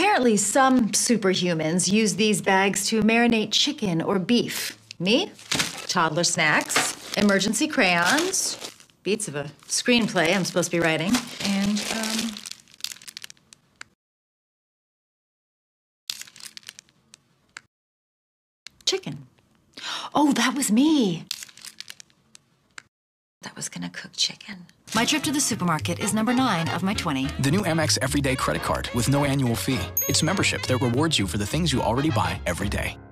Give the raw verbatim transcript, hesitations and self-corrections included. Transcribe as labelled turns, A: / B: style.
A: Apparently, some superhumans use these bags to marinate chicken or beef. Me? Toddler snacks, emergency crayons, beats of a screenplay I'm supposed to be writing, and, um... chicken. Oh, that was me. That was gonna cook chicken. My trip to the supermarket is number nine of my twenty.
B: The new Amex Everyday Credit Card with no annual fee. It's membership that rewards you for the things you already buy every day.